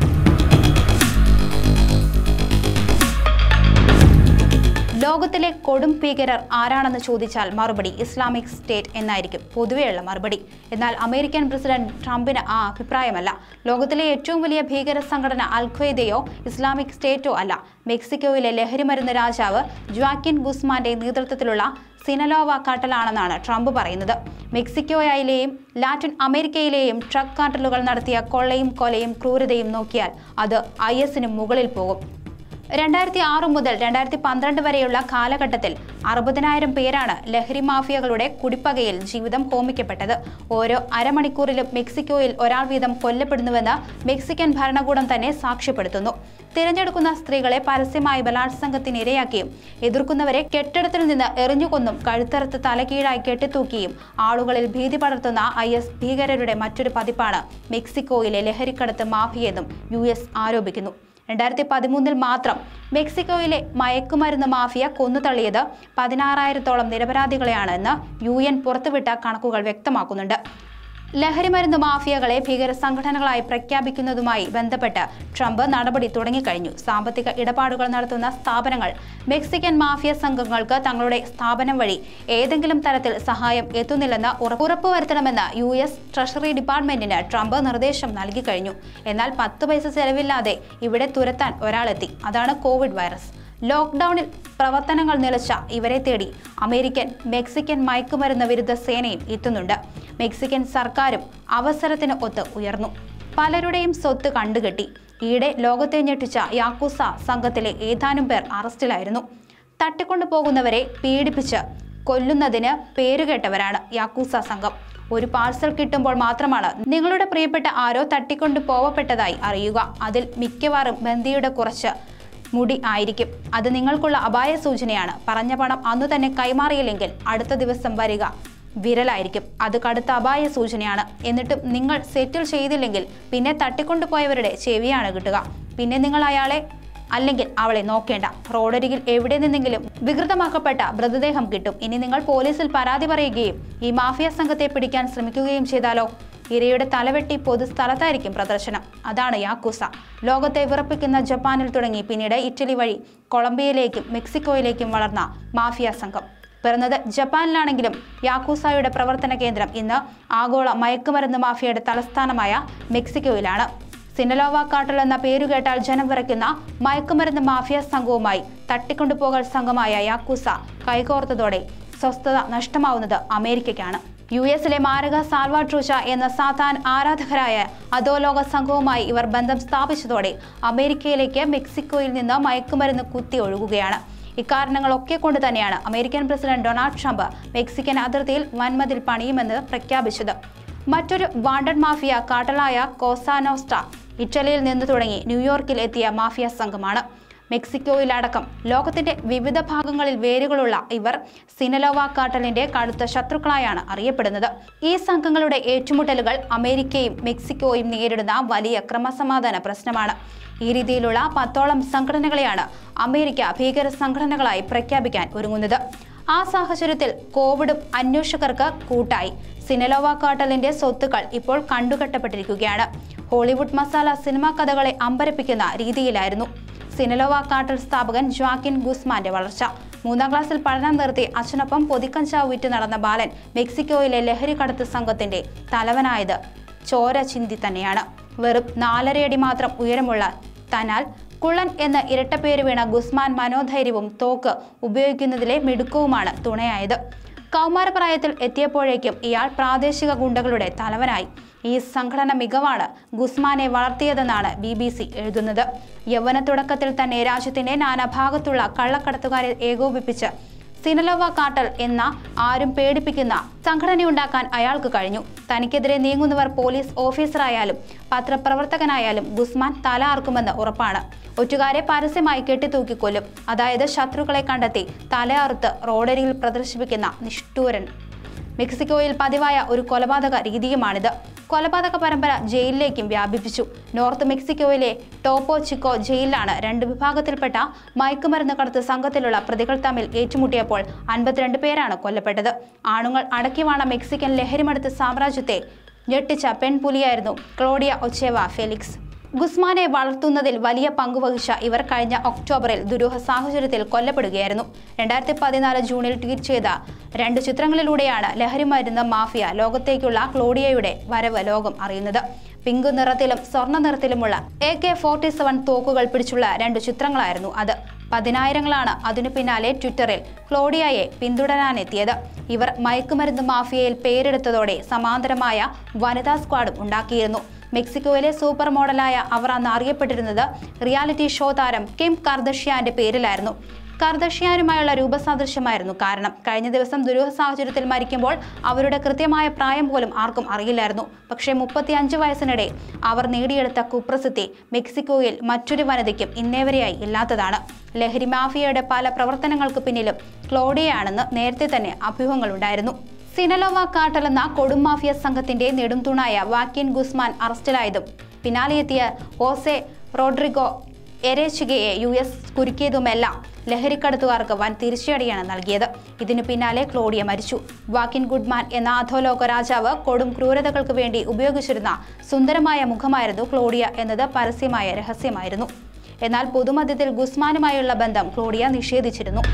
ലോകത്തിലെ കൊടും ഭീകരർ ആരാണെന്ന് ചോദിച്ചാൽ മറുപടി ഇസ്ലാമിക് സ്റ്റേറ്റ് എന്നായിരിക്കും പൊതുവെയുള്ള മറുപടി. എന്നാൽ അമേരിക്കൻ പ്രസിഡന്റ് ട്രംപിന് ആ അഭിപ്രായമല്ല. ലോകത്തിലെ ഏറ്റവും വലിയ ഭീകര സംഘടന അൽ-ഖ്വയ്ദയോ ഇസ്ലാമിക് സ്റ്റേറ്റോ അല്ല. മെക്സിക്കോയിലെ ലഹരിമരുന്ന് രാജാവ് ജ്വാക്കിൻ ഗുസ്മാന്റെ നേതൃത്വത്തിലുള്ള സിനലോവ കാർട്ടലാണെന്നാണ് ട്രംപ് പറയുന്നത്. മെക്സിക്കോയിലെയും ലാറ്റിൻ അമേരിക്കയിലെയും ട്രക്ക് കാർട്ടലുകൾ നടത്തിയ കൊള്ളയും കൊലയും ക്രൂരതയും നോക്കിയാൽ അത് IS-ന് മുകളിൽ പോകും. 2006 മുതൽ 2012 വരെയുള്ള കാലഘട്ടത്തിൽ 60,000 പേരാണ് ലഹരി മാഫിയകളുടെ കുടിപ്പകയിൽ ജീവിതം ഹോമിക്കപ്പെട്ടത്. ഓരോ അരമണിക്കൂറിലും മെക്സിക്കോയിൽ ഒരാൾ വീതം കൊല്ലപ്പെടുന്നുവെന്ന് മെക്സിക്കൻ ഭരണകൂടം തന്നെ സാക്ഷ്യപ്പെടുത്തുന്നു. തിരഞ്ഞെടുക്കുന്ന സ്ത്രീകളെ പരസ്യമായി ബലാത്സംഗത്തിനിരയാക്കിയും എതിർക്കുന്നവരെ കെട്ടിടത്തിൽ നിന്ന് എറിഞ്ഞുകൊന്നും കഴുത്തറുത്ത് തലകീഴായി കെട്ടിത്തൂക്കിയും ആളുകളിൽ ഭീതി പടർത്തുന്ന IS ഭീകരരുടെ മറ്റൊരു പതിപ്പാണ് മെക്സിക്കോയിലെ ലഹരിക്കടത്ത് മാഫിയെന്നും US ആരോപിക്കുന്നു. 2013 മാത്രം മെക്സിക്കോയിലെ മയക്കുമരുന്ന് മാഫിയ കൊന്നുതള്ളിയത് 16,000-ഓളം നിരപരാധികളെയാണെന്ന് UN പുറത്തുവിട്ട കണക്കുകൾ വ്യക്തമാക്കുന്നുണ്ട്. ലഹരിമരുന്ന് മാഫിയകളെ ഭീകര സംഘടനകളായി പ്രഖ്യാപിക്കുന്നതുമായി ബന്ധപ്പെട്ട് ട്രംപ് നടപടി തുടങ്ങിക്കഴിഞ്ഞു. സാമ്പത്തിക ഇടപാടുകൾ നടത്തുന്ന സ്ഥാപനങ്ങൾ മെക്സിക്കൻ മാഫിയ സംഘങ്ങൾക്ക് തങ്ങളുടെ സ്ഥാപനം വഴി ഏതെങ്കിലും തരത്തിൽ സഹായം എത്തുന്നില്ലെന്ന് ഉറപ്പുവരുത്തണമെന്ന് US ട്രഷറി ഡിപ്പാർട്ട്മെന്റിന് ട്രംപ് നിർദ്ദേശം നൽകി കഴിഞ്ഞു. എന്നാൽ 10 പൈസ ചെലവില്ലാതെ ഇവിടെ തുരത്താൻ ഒരാളെത്തി. അതാണ് കോവിഡ് വൈറസ്. ലോക്ക്ഡൌണിൽ പ്രവർത്തനങ്ങൾ നിലച്ച ഇവരെ തേടി അമേരിക്കൻ മെക്സിക്കൻ മയക്കുമരുന്ന് വിരുദ്ധ സേനയും എത്തുന്നുണ്ട്. മെക്സിക്കൻ സർക്കാരും അവസരത്തിന് ഒത്ത് ഉയർന്നു. പലരുടെയും സ്വത്ത് കണ്ടുകെട്ടി. ഈയിടെ ലോകത്തെ ഞെട്ടിച്ച യാക്കൂസ സംഘത്തിലെ ഏതാനും പേർ അറസ്റ്റിലായിരുന്നു. തട്ടിക്കൊണ്ടുപോകുന്നവരെ പീഡിപ്പിച്ച് കൊല്ലുന്നതിന് പേരുകേട്ടവരാണ് യാക്കൂസ സംഘം. ഒരു പാഴ്സൽ കിട്ടുമ്പോൾ മാത്രമാണ് നിങ്ങളുടെ പ്രിയപ്പെട്ട ആരോ തട്ടിക്കൊണ്ടു പോവപ്പെട്ടതായി അറിയുക. അതിൽ മിക്കവാറും ബന്ദിയുടെ കുറച്ച് മുടി ആയിരിക്കും. അത് നിങ്ങൾക്കുള്ള അപായ സൂചനയാണ്. പറഞ്ഞ പണം അന്നു തന്നെ കൈമാറിയില്ലെങ്കിൽ അടുത്ത ദിവസം വരിക വിരലായിരിക്കും. അത് കടുത്ത അപായ സൂചനയാണ്. എന്നിട്ടും നിങ്ങൾ സെറ്റിൽ ചെയ്തില്ലെങ്കിൽ പിന്നെ തട്ടിക്കൊണ്ടുപോയവരുടെ ചെവിയാണ് കിട്ടുക. പിന്നെ നിങ്ങൾ അയാളെ അല്ലെങ്കിൽ അവളെ നോക്കേണ്ട. റോഡരികിൽ എവിടെ നിന്നെങ്കിലും വികൃതമാക്കപ്പെട്ട മൃതദേഹം കിട്ടും. ഇനി നിങ്ങൾ പോലീസിൽ പരാതി പറയുകയും ഈ മാഫിയ സംഘത്തെ പിടിക്കാൻ ശ്രമിക്കുകയും ചെയ്താലോ? ഇരയുടെ തലവെട്ടി പൊതുസ്ഥലത്തായിരിക്കും പ്രദർശനം. അതാണ് യാക്കൂസ. ലോകത്തെ വിറപ്പിക്കുന്ന ജപ്പാനിൽ തുടങ്ങി പിന്നീട് ഇറ്റലി വഴി കൊളംബിയയിലേക്കും മെക്സിക്കോയിലേക്കും വളർന്ന മാഫിയ സംഘം. പിറന്നത് ജപ്പാനിലാണെങ്കിലും യാക്കൂസയുടെ പ്രവർത്തന കേന്ദ്രം ഇന്ന് ആഗോള മയക്കുമരുന്ന് മാഫിയയുടെ തലസ്ഥാനമായ മെക്സിക്കോയിലാണ്. സിനലോവ കാർട്ടൽ എന്ന പേരുകേട്ടാൽ ജനം വിറയ്ക്കുന്ന മയക്കുമരുന്ന് മാഫിയ സംഘവുമായി തട്ടിക്കൊണ്ടുപോകൽ സംഘമായ യാക്കൂസ കൈകോർത്തതോടെ സ്വസ്ഥത നഷ്ടമാവുന്നത് അമേരിക്കയ്ക്കാണ്. യുഎസിലെ മാരക സാൽവാട്രൂച്ച എന്ന സാത്താൻ ആരാധകരായ അധോലോക സംഘവുമായി ഇവർ ബന്ധം സ്ഥാപിച്ചതോടെ അമേരിക്കയിലേക്ക് മെക്സിക്കോയിൽ നിന്ന് മയക്കുമരുന്ന് കുത്തി ഒഴുകുകയാണ്. ഇക്കാരണങ്ങളൊക്കെ കൊണ്ട് തന്നെയാണ് American president Donald Trump Mexican അതിർത്തിയിൽ വൻമതിൽ പണിയുമെന്ന് പ്രഖ്യാപിച്ചത്. മറ്റൊരു വാണ്ടഡ് മാഫിയ കാർട്ടലായ കോസാനോസ്ട്ര ഇറ്റലിയിൽ നിന്ന് തുടങ്ങി ന്യൂയോർക്കിൽ എത്തിയ മാഫിയ സംഘമാണ്. മെക്സിക്കോയിലടക്കം ലോകത്തിന്റെ വിവിധ ഭാഗങ്ങളിൽ വേരുകളുള്ള ഇവർ സിനലോവ കാർട്ടലിന്റെ കടുത്ത ശത്രുക്കളായാണ് അറിയപ്പെടുന്നത്. ഈ സംഘങ്ങളുടെ ഏറ്റുമുട്ടലുകൾ അമേരിക്കയും മെക്സിക്കോയും നേരിടുന്ന വലിയ ക്രമസമാധാന പ്രശ്നമാണ്. ഈ രീതിയിലുള്ള 10ഓളം സംഘടനകളെയാണ് അമേരിക്ക ഭീകര സംഘടനകളായി പ്രഖ്യാപിക്കാൻ ഒരുങ്ങുന്നത്. ആ സാഹചര്യത്തിൽ കോവിഡും അന്വേഷകർക്ക് കൂട്ടായി. സിനലോവ കാർട്ടലിന്റെ സ്വത്തുക്കൾ ഇപ്പോൾ കണ്ടുകെട്ടപ്പെട്ടിരിക്കുകയാണ്. ഹോളിവുഡ് മസാല സിനിമാ കഥകളെ അമ്പരപ്പിക്കുന്ന രീതിയിലായിരുന്നു സിനലോവ കാർട്ടൽ സ്ഥാപകൻ ജോaquin ഗുസ്മാന്റെ വളർച്ച. 3ാം ക്ലാസ്സിൽ പഠനം നിർത്തി അച്ഛനൊപ്പം പൊതിക്കഞ്ചാവ് വിറ്റ് നടന്ന ബാലൻ മെക്സിക്കോയിലെ ലഹരി കടത്ത് സംഘത്തിന്റെ തലവനായത് ചോര ചിന്തി തന്നെയാണ്. വെറും 4.5 അടി മാത്രം ഉയരമുള്ള തനാൽ കുള്ളൻ എന്ന ഇരട്ടപ്പേര് വീണ ഗുസ്മാൻ മനോധൈര്യവും തോക്ക് ഉപയോഗിക്കുന്നതിലെ മിടുക്കവുമാണ് തുണയായത്. കൗമാരപ്രായത്തിൽ എത്തിയപ്പോഴേക്കും ഇയാൾ പ്രാദേശിക ഗുണ്ടകളുടെ തലവനായി. ഈ സംഘടന മികവാണ് ഗുസ്മാനെ വളർത്തിയതെന്നാണ് BBC എഴുതുന്നത്. യൗവന തുടക്കത്തിൽ തന്നെ രാജ്യത്തിന്റെ നാനാഭാഗത്തുള്ള കള്ളക്കടത്തുകാരെ ഏകോപിപ്പിച്ച് സിനലോവ കാർട്ടൽ എന്ന ആരും പേടിപ്പിക്കുന്ന സംഘടനയുണ്ടാക്കാൻ അയാൾക്ക് കഴിഞ്ഞു. തനിക്കെതിരെ നീങ്ങുന്നവർ പോലീസ് ഓഫീസറായാലും പത്രപ്രവർത്തകനായാലും ഗുസ്മാൻ തല അറുക്കുമെന്ന് ഉറപ്പാണ്. ഒറ്റുകാരെ പരസ്യമായി കെട്ടിത്തൂക്കിക്കൊല്ലും. അതായത് ശത്രുക്കളെ കണ്ടെത്തി തലയറുത്ത് റോഡരികിൽ പ്രദർശിപ്പിക്കുന്ന നിഷ്ഠൂരൻ. മെക്സിക്കോയിൽ പതിവായ ഒരു കൊലപാതക രീതിയുമാണിത്. കൊലപാതക പരമ്പര ജയിലിലേക്കും വ്യാപിപ്പിച്ചു. നോർത്ത് മെക്സിക്കോയിലെ ടോപ്പോ ചിക്കോ ജയിലിലാണ് 2 വിഭാഗത്തിൽപ്പെട്ട മയക്കുമരുന്ന് കടത്ത് സംഘത്തിലുള്ള പ്രതികൾ തമ്മിൽ ഏറ്റുമുട്ടിയപ്പോൾ 52 പേരാണ് കൊല്ലപ്പെട്ടത്. ആണുങ്ങൾ അടക്കിവാണ മെക്സിക്കൻ ലഹരിമടുത്ത സാമ്രാജ്യത്തെ ഞെട്ടിച്ച പെൺപുലിയായിരുന്നു ക്ലോഡിയ ഒച്ചേവ ഫെലിക്സ്. ഗുസ്മാനെ വളർത്തുന്നതിൽ വലിയ പങ്കുവഹിച്ച ഇവർ കഴിഞ്ഞ ഒക്ടോബറിൽ ദുരൂഹ സാഹചര്യത്തിൽ കൊല്ലപ്പെടുകയായിരുന്നു. 2014 ജൂണിൽ ട്വീറ്റ് ചെയ്ത 2 ചിത്രങ്ങളിലൂടെയാണ് ലഹരിമരുന്ന് മാഫിയ ലോകത്തേക്കുള്ള ക്ലോഡിയയുടെ വരവ് ലോകം അറിയുന്നത്. പിങ്ക് നിറത്തിലും സ്വർണ്ണ നിറത്തിലുമുള്ള AK-47 തോക്കുകൾ പിടിച്ചുള്ള 2 ചിത്രങ്ങളായിരുന്നു അത്. 10,000ങ്ങളാണ് അതിനു പിന്നാലെ ട്വിറ്ററിൽ ക്ലോഡിയയെ പിന്തുടരാനെത്തിയത്. ഇവർ മയക്കുമരുന്ന് മാഫിയയിൽ പേരെടുത്തതോടെ സമാന്തരമായ വനിതാ സ്ക്വാഡും ഉണ്ടാക്കിയിരുന്നു. മെക്സിക്കോയിലെ സൂപ്പർ മോഡലായ അവർ അന്ന് അറിയപ്പെട്ടിരുന്നത് റിയാലിറ്റി ഷോ താരം കിം കർദഷ്യാന്റെ പേരിലായിരുന്നു. കർദഷ്യാനുമായുള്ള രൂപസാദൃശ്യമായിരുന്നു കാരണം. കഴിഞ്ഞ ദിവസം ദുരൂഹ സാഹചര്യത്തിൽ മരിക്കുമ്പോൾ അവരുടെ കൃത്യമായ പ്രായം പോലും ആർക്കും അറിയില്ലായിരുന്നു. പക്ഷേ 35 വയസ്സിനിടെ അവർ നേടിയെടുത്ത കുപ്രസിദ്ധി മെക്സിക്കോയിൽ മറ്റൊരു വനിതയ്ക്കും ഇന്നേവരെയായി ഇല്ലാത്തതാണ്. ലഹരി മാഫിയയുടെ പല പ്രവർത്തനങ്ങൾക്ക് പിന്നിലും ക്ലോഡിയയാണെന്ന് നേരത്തെ തന്നെ അഭ്യൂഹങ്ങളുണ്ടായിരുന്നു. സിനലോവ കാർട്ടൽ എന്ന കൊടും മാഫിയ സംഘത്തിന്റെ നെടുംതൂണായ ജോaquin ഗുസ്മാൻ അറസ്റ്റിലായതും പിന്നാലെയെത്തിയ ഹോസെ റോഡ്രിഗോ എരേച്ചിഗയെ US കുരുക്കിയതുമെല്ലാം ലഹരിക്കടത്തുകാർക്ക് വൻ തിരിച്ചടിയാണ് നൽകിയത്. ഇതിനു പിന്നാലെ ക്ലോഡിയ മരിച്ചു. ജോaquin ഗുസ്മാൻ എന്ന അധോലോക രാജാവ് കൊടും ക്രൂരതകൾക്ക് വേണ്ടി ഉപയോഗിച്ചിരുന്ന സുന്ദരമായ മുഖമായിരുന്നു ക്ലോഡിയ എന്നത് പരസ്യമായ രഹസ്യമായിരുന്നു. എന്നാൽ പൊതുമധ്യത്തിൽ ഗുസ്മാനുമായുള്ള ബന്ധം ക്ലോഡിയ നിഷേധിച്ചിരുന്നു.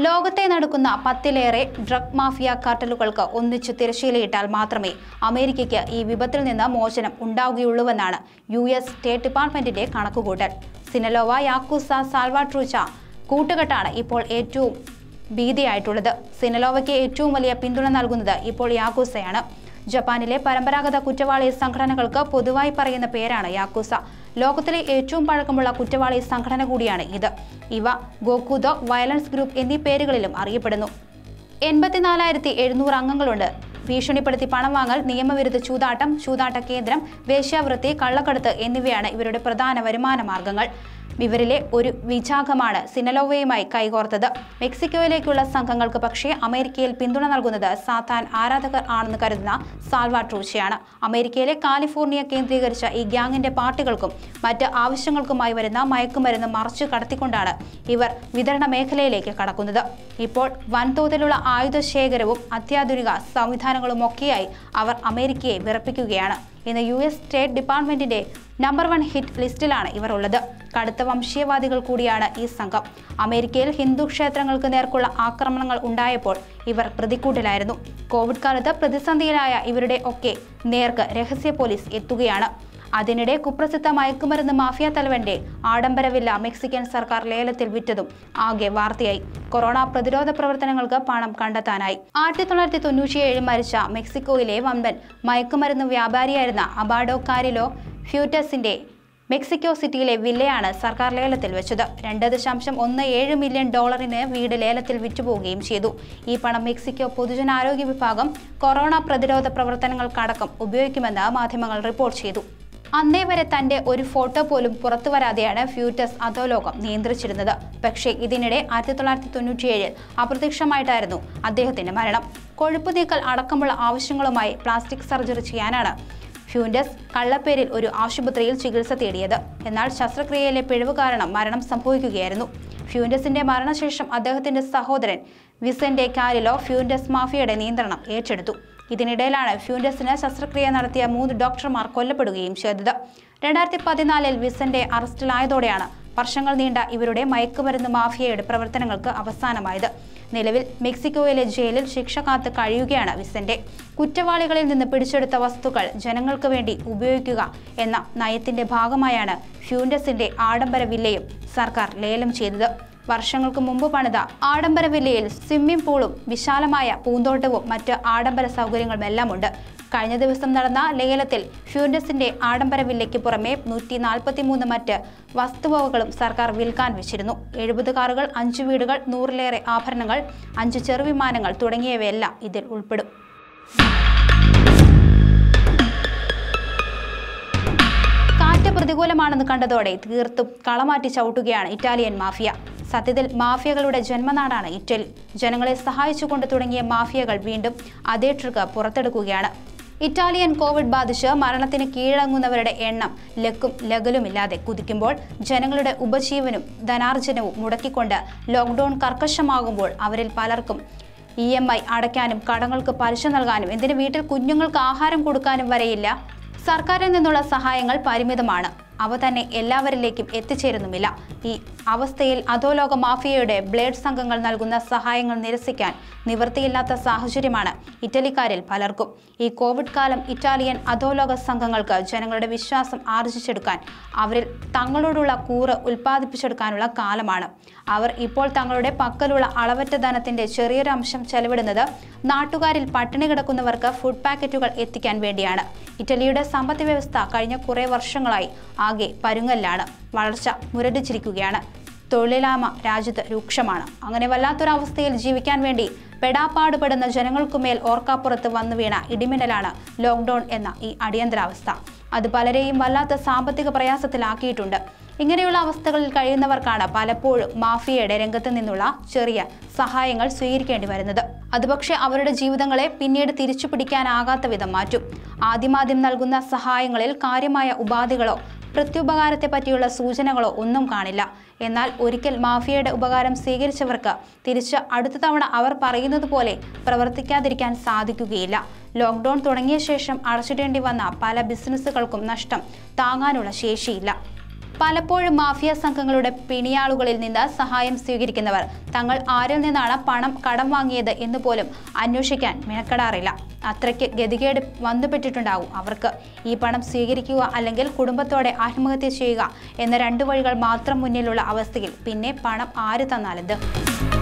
ലോകത്തെ നടക്കുന്ന 10ലേറെ ഡ്രഗ് മാഫിയ കാർട്ടലുകൾക്ക് ഒന്നിച്ചു തിരശ്ശീലയിട്ടാൽ മാത്രമേ അമേരിക്കയ്ക്ക് ഈ വിപത്തിൽ നിന്ന് മോചനം ഉണ്ടാവുകയുള്ളൂവെന്നാണ് US സ്റ്റേറ്റ് ഡിപ്പാർട്ട്മെന്റിന്റെ കണക്കുകൂട്ടൽ. സിനലോവ, യാക്കൂസ, സാൽവാട്രൂച്ച കൂട്ടുകെട്ടാണ് ഇപ്പോൾ ഏറ്റവും ഭീതിയായിട്ടുള്ളത്. സിനലോവയ്ക്ക് ഏറ്റവും വലിയ പിന്തുണ നൽകുന്നത് ഇപ്പോൾ യാക്കൂസയാണ്. ജപ്പാനിലെ പരമ്പരാഗത കുറ്റവാളി സംഘടനകൾക്ക് പൊതുവായി പറയുന്ന പേരാണ് യാക്കൂസ. ലോകത്തിലെ ഏറ്റവും പഴക്കമുള്ള കുറ്റവാളി സംഘടന കൂടിയാണ് ഇത്. ഇവ ഗോക്കുദോ, വയലൻസ് ഗ്രൂപ്പ് എന്നീ പേരുകളിലും അറിയപ്പെടുന്നു. 84,700 അംഗങ്ങളുണ്ട്. ഭീഷണിപ്പെടുത്തി പണം വാങ്ങൽ, നിയമവിരുദ്ധ ചൂതാട്ടം, ചൂതാട്ട കേന്ദ്രം, വേശ്യാവൃത്തി, കള്ളക്കടത്ത് എന്നിവയാണ് ഇവരുടെ പ്രധാന വരുമാന മാർഗങ്ങൾ. ഇവരിലെ ഒരു വിഭാഗമാണ് സിനലോവയുമായി കൈകോർത്തത്. മെക്സിക്കോയിലേക്കുള്ള സംഘങ്ങൾക്ക് പക്ഷേ അമേരിക്കയിൽ പിന്തുണ നൽകുന്നത് സാത്താൻ ആരാധകർ ആണെന്ന് കരുതുന്ന സാൽവാട്രൂച്ചയാണ്. അമേരിക്കയിലെ കാലിഫോർണിയ കേന്ദ്രീകരിച്ച ഈ ഗ്യാങ്ങിന്റെ പാർട്ടികൾക്കും മറ്റ് ആവശ്യങ്ങൾക്കുമായി വരുന്ന മയക്കുമരുന്ന് മറച്ചു കടത്തിക്കൊണ്ടാണ് ഇവർ വിതരണ മേഖലയിലേക്ക് കടക്കുന്നത്. ഇപ്പോൾ വൻതോതിലുള്ള ആയുധശേഖരവും അത്യാധുനിക സംവിധാനങ്ങളുമൊക്കെയായി അവർ അമേരിക്കയെ വിറപ്പിക്കുകയാണ്. ഇന്ന് US സ്റ്റേറ്റ് ഡിപ്പാർട്ട്മെന്റിന്റെ നമ്പർ 1 ഹിറ്റ് ലിസ്റ്റിലാണ് ഇവർ ഉള്ളത്. കടുത്ത വംശീയവാദികൾ കൂടിയാണ് ഈ സംഘം. അമേരിക്കയിൽ ഹിന്ദു ക്ഷേത്രങ്ങൾക്ക് നേർക്കുള്ള ആക്രമണങ്ങൾ ഉണ്ടായപ്പോൾ ഇവർ പ്രതിക്കൂട്ടിലായിരുന്നു. കോവിഡ് കാലത്ത് പ്രതിസന്ധിയിലായ ഇവരുടെ ഒക്കെ നേർക്ക് രഹസ്യ പോലീസ് എത്തുകയാണ്. അതിനിടെ കുപ്രസിദ്ധ മയക്കുമരുന്ന് മാഫിയ തലവന്റെ ആഡംബര വില്ല മെക്സിക്കൻ സർക്കാർ ലേലത്തിൽ വിറ്റതും ആകെ വാർത്തയായി. കൊറോണ പ്രതിരോധ പ്രവർത്തനങ്ങൾക്ക് പണം കണ്ടെത്താനായി 1997 മരിച്ച മെക്സിക്കോയിലെ വമ്പൻ മയക്കുമരുന്ന് വ്യാപാരിയായിരുന്ന അബാഡോ കാരിലോ ഫ്യൂറ്റസിന്റെ മെക്സിക്കോ സിറ്റിയിലെ വില്ലയാണ് സർക്കാർ ലേലത്തിൽ വെച്ചത്. $2.17 മില്യൺ വീട് ലേലത്തിൽ വിറ്റുപോവുകയും ചെയ്തു. ഈ പണം മെക്സിക്കോ പൊതുജനാരോഗ്യ വിഭാഗം കൊറോണ പ്രതിരോധ പ്രവർത്തനങ്ങൾക്കടക്കം ഉപയോഗിക്കുമെന്ന് മാധ്യമങ്ങൾ റിപ്പോർട്ട് ചെയ്തു. അന്നേ വരെ തന്റെ ഒരു ഫോട്ടോ പോലും പുറത്തുവരാതെയാണ് ഫ്യൂറ്റസ് അധോലോകം നിയന്ത്രിച്ചിരുന്നത്. പക്ഷേ ഇതിനിടെ 1997 അപ്രത്യക്ഷമായിട്ടായിരുന്നു അദ്ദേഹത്തിന്റെ മരണം. കൊഴുപ്പ് നീക്കൽ അടക്കമുള്ള ആവശ്യങ്ങളുമായി പ്ലാസ്റ്റിക് സർജറി ചെയ്യാനാണ് ഫ്യൂൻഡസ് കള്ളപ്പേരിൽ ഒരു ആശുപത്രിയിൽ ചികിത്സ തേടിയത്. എന്നാൽ ശസ്ത്രക്രിയയിലെ പിഴവ് കാരണം മരണം സംഭവിക്കുകയായിരുന്നു. ഫ്യൂൻഡസിന്റെ മരണശേഷം അദ്ദേഹത്തിന്റെ സഹോദരൻ വിസെന്റെ കാരിലോ ഫ്യൂൻഡസ് മാഫിയയുടെ നിയന്ത്രണം ഏറ്റെടുത്തു. ഇതിനിടയിലാണ് ഫ്യൂൻഡസിന് ശസ്ത്രക്രിയ നടത്തിയ 3 ഡോക്ടർമാർ കൊല്ലപ്പെടുകയും ചെയ്തത്. 2014 വിസെന്റെ അറസ്റ്റിലായതോടെയാണ് വർഷങ്ങൾ നീണ്ട ഇവരുടെ മയക്കുമരുന്ന് മാഫിയയുടെ പ്രവർത്തനങ്ങൾക്ക് അവസാനമായത്. നിലവിൽ മെക്സിക്കോയിലെ ജയിലിൽ ശിക്ഷ കാത്ത് കഴിയുകയാണ് വിസെന്റെ. കുറ്റവാളികളിൽ നിന്ന് പിടിച്ചെടുത്ത വസ്തുക്കൾ ജനങ്ങൾക്ക് വേണ്ടി ഉപയോഗിക്കുക എന്ന നയത്തിന്റെ ഭാഗമായാണ് ഫ്യൂൻഡസിന്റെ ആഡംബര വില്ലയും സർക്കാർ ലേലം ചെയ്തത്. വർഷങ്ങൾക്ക് മുമ്പ് പണിത ആഡംബര വില്ലയിൽ സ്വിമ്മിംഗ് പൂളും വിശാലമായ പൂന്തോട്ടവും മറ്റ് ആഡംബര സൗകര്യങ്ങളുമെല്ലാം ഉണ്ട്. കഴിഞ്ഞ ദിവസം നടന്ന ലേലത്തിൽ ഫ്യൂൻഡസിന്റെ ആഡംബര വില്ലയ്ക്ക് പുറമെ 143 മറ്റ് വസ്തുവകകളും സർക്കാർ വിൽക്കാൻ വെച്ചിരുന്നു. 70 കാറുകൾ, 5 വീടുകൾ, 100ലേറെ ആഭരണങ്ങൾ, 5 ചെറുവിമാനങ്ങൾ തുടങ്ങിയവയെല്ലാം ഇതിൽ ഉൾപ്പെടും. കാറ്റ് പ്രതികൂലമാണെന്ന് കണ്ടതോടെ തീർത്തും കളമാറ്റി ചവിട്ടുകയാണ് ഇറ്റാലിയൻ മാഫിയ. സത്യത്തിൽ മാഫിയകളുടെ ജന്മനാടാണ് ഇറ്റലി. ജനങ്ങളെ സഹായിച്ചുകൊണ്ട് തുടങ്ങിയ മാഫിയകൾ വീണ്ടും അതേ ട്രിക്ക് പുറത്തെടുക്കുകയാണ്. ഇറ്റാലിയൻ കോവിഡ് ബാധിച്ച് മരണത്തിന് കീഴടങ്ങുന്നവരുടെ എണ്ണം ലക്കും ലഗലുമില്ലാതെ കുതിക്കുമ്പോൾ, ജനങ്ങളുടെ ഉപജീവനവും ധനാർജനവും മുടക്കിക്കൊണ്ട് ലോക്ക്ഡൌൺ കർക്കശമാകുമ്പോൾ അവരിൽ പലർക്കും EMI അടയ്ക്കാനും കടങ്ങൾക്ക് പലിശ നൽകാനും എന്തിന് വീട്ടിൽ കുഞ്ഞുങ്ങൾക്ക് ആഹാരം കൊടുക്കാനും വരെയില്ല. സർക്കാരിൽ നിന്നുള്ള സഹായങ്ങൾ പരിമിതമാണ്. അവ തന്നെ എല്ലാവരിലേക്കും എത്തിച്ചേരുന്നുമില്ല. ഈ അവസ്ഥയിൽ അധോലോക മാഫിയയുടെ ബ്ലേഡ് സംഘങ്ങൾ നൽകുന്ന സഹായങ്ങൾ നിരസിക്കാൻ നിവൃത്തിയില്ലാത്ത സാഹചര്യമാണ് ഇറ്റലിക്കാരിൽ പലർക്കും. ഈ കോവിഡ് കാലം ഇറ്റാലിയൻ അധോലോക സംഘങ്ങൾക്ക് ജനങ്ങളുടെ വിശ്വാസം ആർജിച്ചെടുക്കാൻ, അവരിൽ തങ്ങളോടുള്ള കൂറ് ഉൽപ്പാദിപ്പിച്ചെടുക്കാനുള്ള കാലമാണ്. അവർ ഇപ്പോൾ തങ്ങളുടെ പക്കലുള്ള അളവറ്റ ധനത്തിന്റെ ചെറിയൊരു അംശം ചെലവിടുന്നത് നാട്ടുകാരിൽ പട്ടിണി കിടക്കുന്നവർക്ക് ഫുഡ് പാക്കറ്റുകൾ എത്തിക്കാൻ വേണ്ടിയാണ്. ഇറ്റലിയുടെ സമ്പദ് വ്യവസ്ഥ കഴിഞ്ഞ കുറേ വർഷങ്ങളായി ആകെ പരുങ്ങലിലാണ്. വളർച്ച മുരടിച്ചിരിക്കുകയാണ്. തൊഴിലില്ലായ്മ രാജ്യത്ത് രൂക്ഷമാണ്. അങ്ങനെ വല്ലാത്തൊരവസ്ഥയിൽ ജീവിക്കാൻ വേണ്ടി പെടാപ്പാടുപെടുന്ന ജനങ്ങൾക്കുമേൽ ഓർക്കാപ്പുറത്ത് വന്നു വീണ ഇടിമിന്നലാണ് ലോക്ക്ഡൌൺ എന്ന ഈ അടിയന്തരാവസ്ഥ. അത് പലരെയും വല്ലാത്ത സാമ്പത്തിക പ്രയാസത്തിലാക്കിയിട്ടുണ്ട്. ഇങ്ങനെയുള്ള അവസ്ഥകളിൽ കഴിയുന്നവർക്കാണ് പലപ്പോഴും മാഫിയയുടെ രംഗത്ത് നിന്നുള്ള ചെറിയ സഹായങ്ങൾ സ്വീകരിക്കേണ്ടി വരുന്നത്. അത് പക്ഷേ അവരുടെ ജീവിതങ്ങളെ പിന്നീട് തിരിച്ചു പിടിക്കാനാകാത്ത വിധം മാറ്റും. ആദ്യമാദ്യം നൽകുന്ന സഹായങ്ങളിൽ കാര്യമായ ഉപാധികളോ പ്രത്യുപകാരത്തെ പറ്റിയുള്ള സൂചനകളോ ഒന്നും കാണില്ല. എന്നാൽ ഒരിക്കൽ മാഫിയയുടെ ഉപകാരം സ്വീകരിച്ചവർക്ക് തിരിച്ച് അടുത്ത തവണ അവർ പറയുന്നത് പോലെ പ്രവർത്തിക്കാതിരിക്കാൻ സാധിക്കുകയില്ല. ലോക്ക്ഡൌൺ തുടങ്ങിയ ശേഷം അടച്ചിടേണ്ടി വന്ന പല ബിസിനസ്സുകൾക്കും നഷ്ടം താങ്ങാനുള്ള ശേഷിയില്ല. പലപ്പോഴും മാഫിയ സംഘങ്ങളുടെ പിണിയാളുകളിൽ നിന്ന് സഹായം സ്വീകരിക്കുന്നവർ തങ്ങൾ ആരിൽ നിന്നാണ് പണം കടം വാങ്ങിയത് എന്ന് പോലും അന്വേഷിക്കാൻ മെനക്കെടാറില്ല. അത്രയ്ക്ക് ഗതികേട് വന്നുപെട്ടിട്ടുണ്ടാവും അവർക്ക്. ഈ പണം സ്വീകരിക്കുക അല്ലെങ്കിൽ കുടുംബത്തോടെ ആത്മഹത്യ ചെയ്യുക എന്ന 2 വഴികൾ മാത്രം മുന്നിലുള്ള അവസ്ഥയിൽ പിന്നെ പണം ആര് തന്നാലെന്ത്?